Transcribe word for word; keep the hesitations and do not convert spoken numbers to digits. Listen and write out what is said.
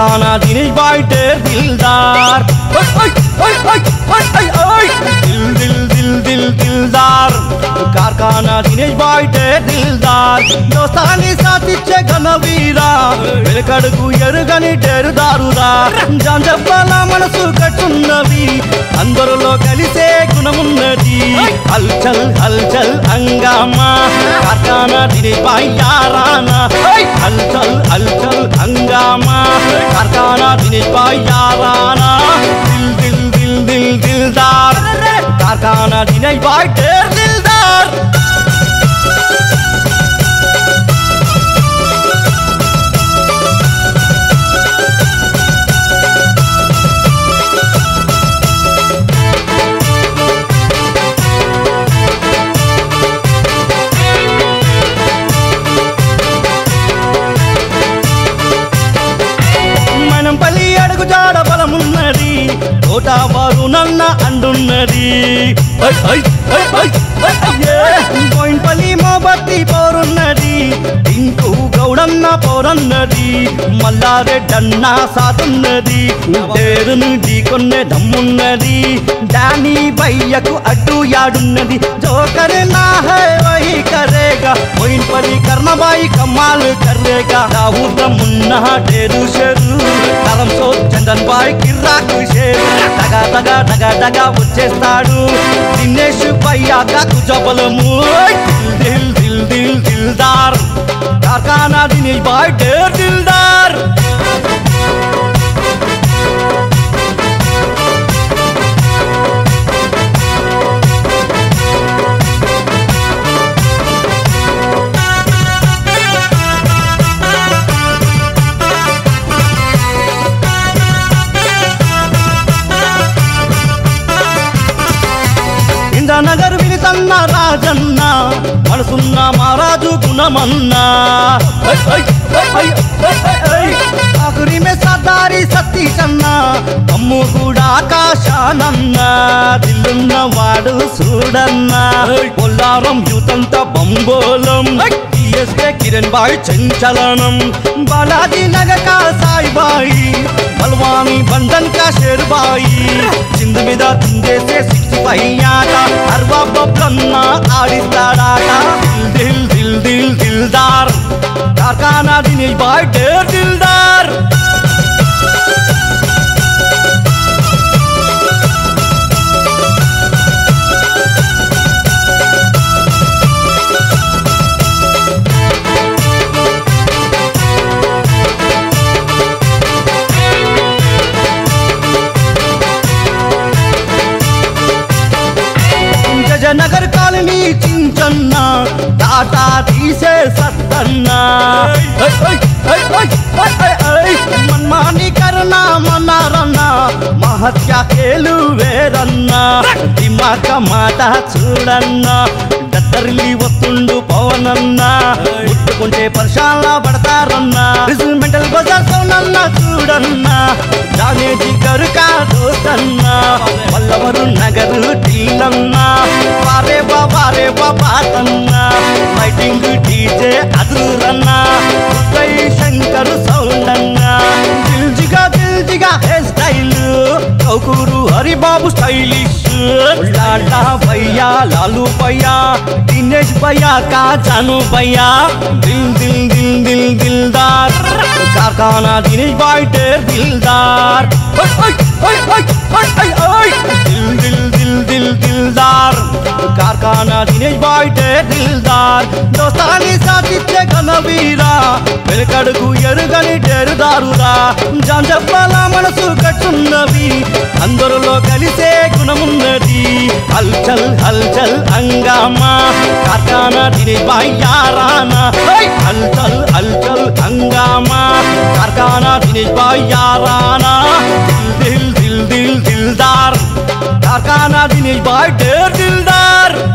कारखाना दिनेश भाई ढेर दिलदार दिल दिल दिल दिल दिलदार कारखाना दिनेश भाई ढेर दिलदार दोस्तानी साथिచ్చే ఘనవీరా వెలకడుగు ఎరుగని ఢేరుదారురా జాంజవ్వాల మనసు కట్టున్నది అందరిలో కలిసే గుణమున్నది హల్చల్ హల్చల్ హంగామా कारखाना दिनेश भाई याराना हलचल हलचल हंगामा कारखाना दिनेश भाई याराना दिल दिल दिल दिल दिलदार कारखाना दिनेश भाई ढेर दिलदार జాడ బలమున్నది తోటవారు నన్న అండున్నది గోయింపల్లి మోబత్తి పోరున్నది ఇంకు గౌడన్న పోరన్నది మల్లారెడ్డన్న సాతున్నది పేరును ఢీకొన్నే దమ్మున్నది దాని బయ్యకు అడ్డు యాడున్నది జోకర్ నా హై వహీ కరేగా గోయింపల్లి కర్ణబాయి కమాల్ కర్రేగా రావుత మున్నా ఢేరు షెరు కరం సో చందన్ బాయ్ కిర్రాకు షేరు టగా టగా టగా టగా వచ్చేస్తాడు దినేష్ భయ్యాక కుజబలము దిల్ దిల్ దిల్ దిల్దార్ कारखाना दिनेश भाई ढेर दिलदार నగర్ వినితన్న రాజన్న మనసున్న మహారాజు గుణమన్నా ఆఖరి మే సర్దారి సతీశన్న అమ్ము కూడా ఆకాశానన్న దిల్లున్న వాడు చూడన్న పొల్లారం యూతంత బంబోలం టీఎస్కే కిరణ్ బాయ్ చంచలనం బాలాజీ నగర్ కా సాయి బాయి బల్వాని బంధన్ కా షేర్ బాయి చింద మీద తుందేసే సిక్స్టీ ఫైవ్ ఆట అర్వా బొబ్బలన్న ఆడిస్తాడాట దిల్ దిల్ దిల్ దిల్దార్ कारखाना दिनेश भाई ढेर दिलदार नगर कालनी चिंचन्ना टाटा तीसे सत्तन्ना मनमानी करना मनारन्ना महत्या खेलू वेरन्ना दिमाग మాట చూడన్నా దత్తరిలి వస్తుండు పవనన్నా ముట్టుకుంటే పరిశాల పడతారన్నా మెంటల్ బజార్ సౌనన్న చూడన్నా జానే జిగరు కా దోస్తన్నా వల్లవరు నగరు ఢీలన్నా వారే వారే బాతన్నా ఫైటింగ్ డీజే అదురన్నా ఉదయ్ శంకర్ సౌండన్నా దిల్జిగా దిల్జిగా హెయిర్ స్టైల్ కౌకూరు హరిబాబు స్టైలిష్ लाला भैया लालू भैया दिनेश भैया का जानू भैया दिल दिल दिल दिल दिलदार कारखाना दिनेश भाई ढेर दिलदार दिल दिल दिल दिल दिलदार कारखाना दिनेश भाई ढेर दिलदार दोस्तानी साथिచ్చే ఘనవీరా వెలకడుగు ఎరుగని ఢేరుదారురా జాంజవ్వాల మనసు కట్టున్నది అందరిలో కలిసే గుణమున్నది हलचल हलचल हंगामा कारखाना दिनेश भाई याराना हलचल हलचल हंगामा कारखाना दिनेश भाई याराना दिल दिल दिल दिल दिलदार कारखाना दिनेश भाई ढेर दिलदार।